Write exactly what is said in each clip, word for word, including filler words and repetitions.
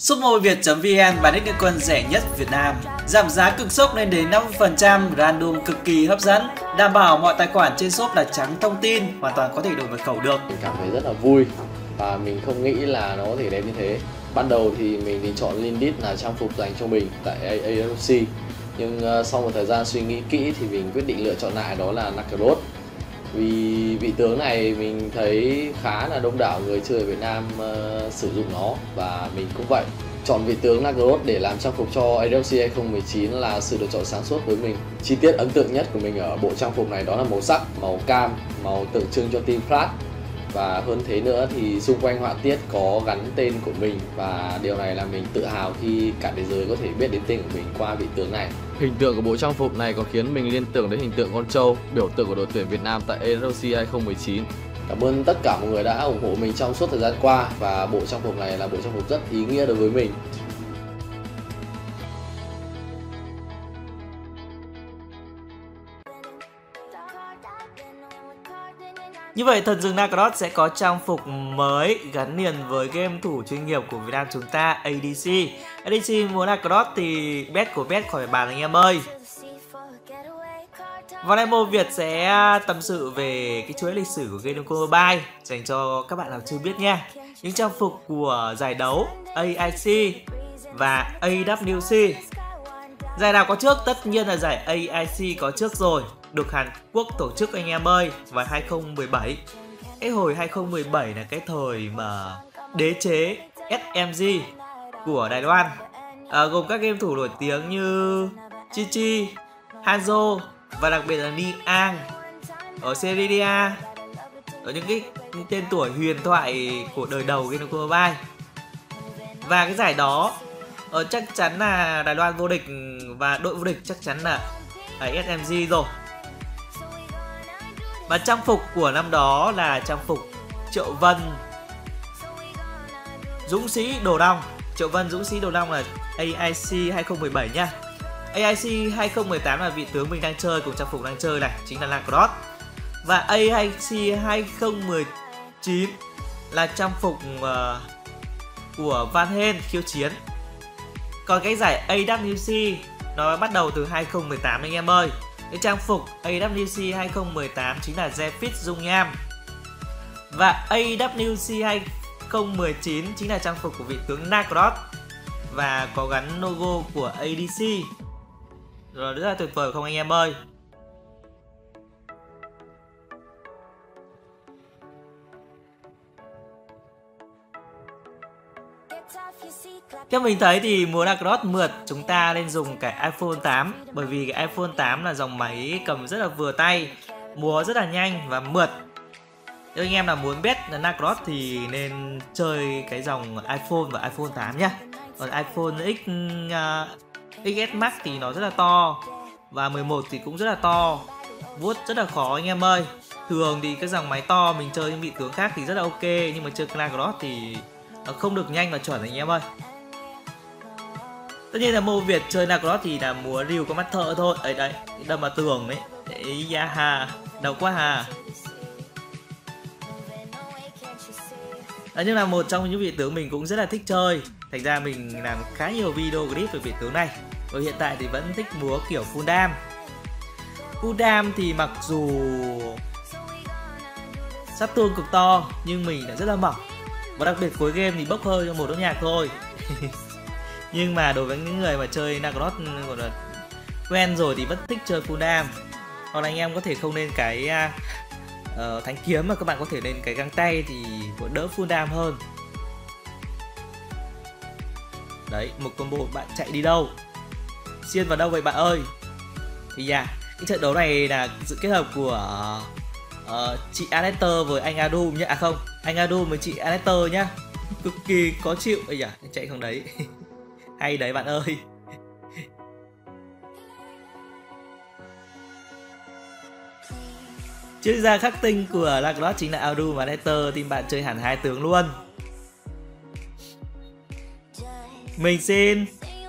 Shop mobile việt chấm vn bán nick liên quân rẻ nhất Việt Nam. Giảm giá cực sốc lên đến năm mươi phần trăm, random cực kỳ hấp dẫn. Đảm bảo mọi tài khoản trên shop là trắng thông tin, hoàn toàn có thể đổi mật khẩu được. Mình cảm thấy rất là vui và mình không nghĩ là nó có thể đẹp như thế. Ban đầu thì mình thì chọn Lindit là trang phục dành cho mình tại a ép xê. Nhưng uh, sau một thời gian suy nghĩ kỹ thì mình quyết định lựa chọn lại đó là Nakaroth. Vì vị tướng này mình thấy khá là đông đảo người chơi ở Việt Nam uh, sử dụng nó và mình cũng vậy. Chọn vị tướng Nakaroth để làm trang phục cho a ép xê hai không một chín là sự lựa chọn sáng suốt với mình. Chi tiết ấn tượng nhất của mình ở bộ trang phục này đó là màu sắc, màu cam, màu tượng trưng cho Team Flash. Và hơn thế nữa thì xung quanh họa tiết có gắn tên của mình và điều này làm mình tự hào khi cả thế giới có thể biết đến tên của mình qua vị tướng này. Hình tượng của bộ trang phục này có khiến mình liên tưởng đến hình tượng con trâu, biểu tượng của đội tuyển Việt Nam tại a ép xê hai không một chín. Cảm ơn tất cả mọi người đã ủng hộ mình trong suốt thời gian qua và bộ trang phục này là bộ trang phục rất ý nghĩa đối với mình. Như vậy thần rừng Nakaroth sẽ có trang phục mới gắn liền với game thủ chuyên nghiệp của Việt Nam chúng ta, a đê xê. a đê xê muốn Nakaroth thì bet của bet khỏi bàn anh em ơi. Và đây Mobile Việt sẽ tâm sự về cái chuỗi lịch sử của game Mobile dành cho các bạn nào chưa biết nha. Những trang phục của giải đấu a i xê và a vê xê. Giải nào có trước? Tất nhiên là giải a i xê có trước rồi, được Hàn Quốc tổ chức anh em ơi, vào hai không một bảy. Cái hồi hai không một bảy là cái thời mà đế chế ét em giê của Đài Loan, à, gồm các game thủ nổi tiếng như Chi Chi, Hanzo và đặc biệt là Ni Ang ở Serie A, ở những cái những tên tuổi huyền thoại của đời đầu game Mobile. Và cái giải đó ở chắc chắn là Đài Loan vô địch và đội vô địch chắc chắn là ét em giê rồi. Và trang phục của năm đó là trang phục Triệu Vân Dũng Sĩ Đồ Long. Triệu Vân Dũng Sĩ Đồ Long là a i xê hai không một bảy nha. a i xê hai không một tám là vị tướng mình đang chơi cùng trang phục đang chơi này, chính là Nakaroth. Và a i xê hai không một chín là trang phục uh, của Van Halen khiêu chiến. Còn cái giải a vê xê nó bắt đầu từ hai không một tám anh em ơi. Cái trang phục a vê xê hai không một tám chính là Zephyr Dung Nham. Và a vê xê hai không một chín chính là trang phục của vị tướng Nakaroth và có gắn logo của a đê xê. Rồi rất là tuyệt vời không anh em ơi. Theo mình thấy thì muốn Nakaroth mượt chúng ta nên dùng cái iPhone tám. Bởi vì cái iPhone tám là dòng máy cầm rất là vừa tay, múa rất là nhanh và mượt. Nếu anh em nào muốn bet là Nakaroth thì nên chơi cái dòng iPhone và iPhone tám nhá. Còn iPhone X, uh, ích ét Max thì nó rất là to và mười một thì cũng rất là to, vuốt rất là khó anh em ơi. Thường thì cái dòng máy to mình chơi những vị tướng khác thì rất là ok, nhưng mà chơi Nakaroth thì nó không được nhanh và chuẩn anh em ơi. Tất nhiên là Mobile Việt chơi Nakaroth thì là múa rìu có mắt thợ thôi. Đấy đấy, đâm vào tường đấy. Đấy da hà, đau quá hà. Đấy, nhưng là một trong những vị tướng mình cũng rất là thích chơi. Thành ra mình làm khá nhiều video clip về vị tướng này. Và hiện tại thì vẫn thích múa kiểu full dam. Full dam thì mặc dù sát thương cực to nhưng mình lại rất là mỏng. Và đặc biệt cuối game thì bốc hơi cho một đốt nhạc thôi. Nhưng mà đối với những người mà chơi Nakaroth gọi là quen rồi thì vẫn thích chơi full dam. Còn anh em có thể không nên cái uh, thanh kiếm mà các bạn có thể lên cái găng tay thì vẫn đỡ full dam hơn. Đấy, một combo bạn chạy đi đâu? Xiên vào đâu vậy bạn ơi? Thì dạ, cái trận đấu này là sự kết hợp của uh, chị Alester với anh Adu nhá. À không, anh Adu với chị Alester nhá. Cực kỳ khó chịu. Ây da, chạy không đấy. Hay đấy bạn ơi. Chuyên gia khắc tinh của Nakaroth chính là Adu và Letter. Team bạn chơi hẳn hai tướng luôn. Mình xin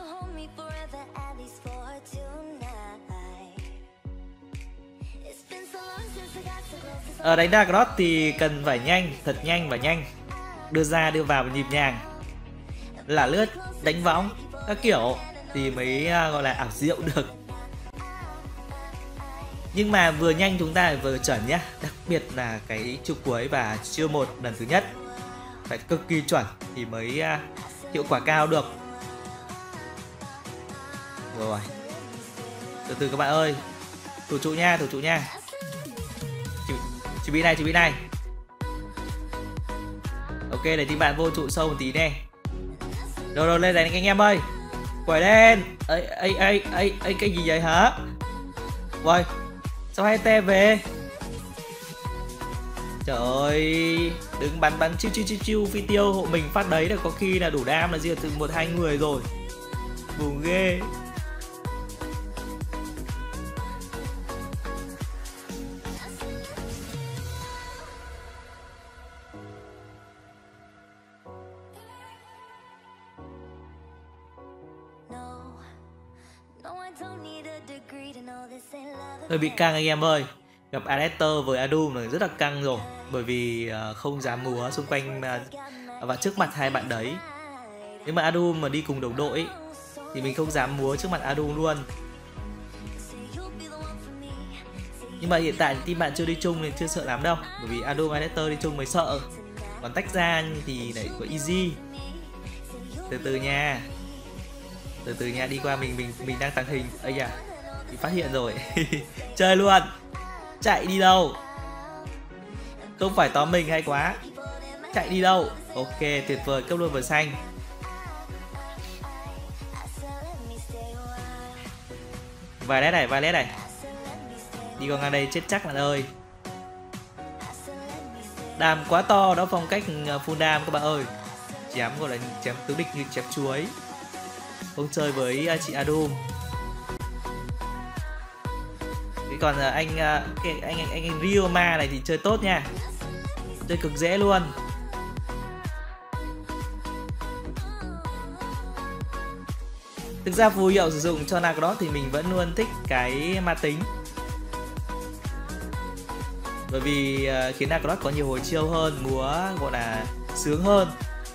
ở đánh Nakaroth thì cần phải nhanh, thật nhanh và nhanh, đưa ra đưa vào nhịp nhàng. là lướt, đánh võng các kiểu thì mới uh, gọi là ảo diệu được. Nhưng mà vừa nhanh chúng ta vừa chuẩn nhá, đặc biệt là cái chiêu cuối và chiêu một lần thứ nhất phải cực kỳ chuẩn thì mới uh, hiệu quả cao được. Rồi, từ từ các bạn ơi, thủ trụ nha, thủ trụ nha. Chuẩn bị này, chuẩn bị này. Ok, để tí bạn vô trụ sâu một tí này. Rồi rồi, lên đánh anh em ơi. Quẩy lên. Ấy ấy ấy ấy ấy cái gì vậy hả? Rồi, sao hai te về? Trời ơi, đừng bắn bắn chiêu chiêu chiêu chiêu phi tiêu hộ mình phát đấy là có khi là đủ đam là diệt từ một hai người rồi. Buồn ghê. Hơi bị căng anh em ơi. Gặp Alector với Adum là rất là căng rồi. Bởi vì uh, không dám múa xung quanh uh, và trước mặt hai bạn đấy. Nếu mà Adum mà đi cùng đồng đội ấy, thì mình không dám múa trước mặt Adum luôn. Nhưng mà hiện tại team bạn chưa đi chung nên chưa sợ lắm đâu. Bởi vì Adum và Alector đi chung mới sợ. Còn tách ra thì lại có easy. Từ từ nha. Từ từ nha, đi qua mình mình mình đang tàng hình. Ây da, bị phát hiện rồi. Chơi luôn. Chạy đi đâu? Không phải tóm mình hay quá. Chạy đi đâu? Ok, tuyệt vời, cấp luôn vừa xanh. Violet này, Violet này. Đi qua ngang đây chết chắc bạn ơi. Đam quá to, đó phong cách full đam các bạn ơi. Chém gọi là chém tứ địch như chém chuối. Không chơi với chị Adum. Còn anh cái anh anh anh, anh Ryoma này thì chơi tốt nha, chơi cực dễ luôn. Thực ra phù hiệu sử dụng cho Nacross thì mình vẫn luôn thích cái ma tính, bởi vì khiến Nacross có nhiều hồi chiêu hơn, múa gọi là sướng hơn.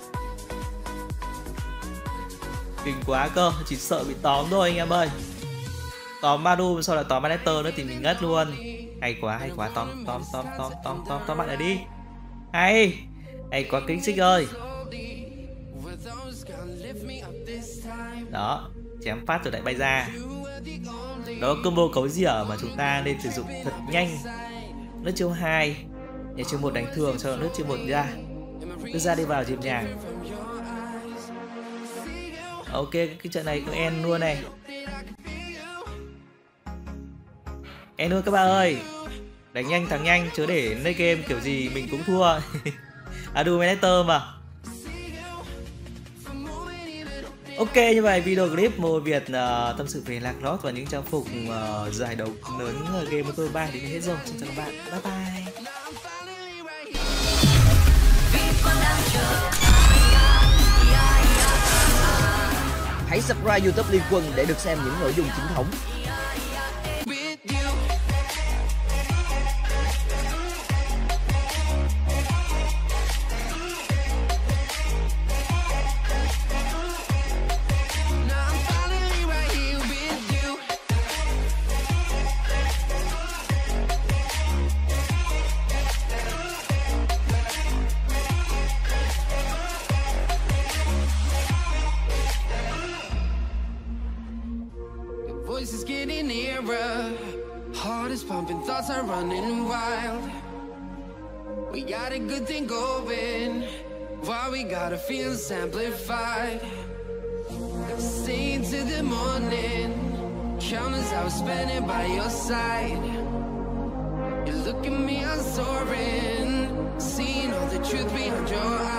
Kinh quá cơ, chỉ sợ bị tóm thôi anh em ơi. Tóm Adum sau là tóm Alector nữa thì mình ngất luôn. Hay quá, hay quá, tóm tóm tóm tóm tóm tóm tóm bạn này đi. Hay, hay quá Kính Xích ơi. Đó, chém phát rồi lại bay ra. Đó combo cấu rỉa mà chúng ta nên sử dụng thật nhanh. Nước chiêu hai, nhà chiêu một đánh thường, sau đó nước chiêu một ra. Cứ ra đi vào dịp nhàng. Ok, cái trận này có end luôn này. End luôn các bạn ơi. Đánh nhanh thắng nhanh, chứ để lấy game kiểu gì mình cũng thua. Adum Alector mà. Ok, như vậy video clip Mô Việt uh, tâm sự về Nacross và những trang phục uh, giải đấu lớn uh, game Moto ba đến hết rồi. Xin chào các bạn, bye bye. Hãy subscribe YouTube Liên Quân để được xem những nội dung chính thống. Voices getting nearer, heart is pumping, thoughts are running wild. We got a good thing going, while we got our feels amplified. Staying to the morning, countless hours spending by your side. You look at me, I'm soaring, seeing all the truth behind your eyes.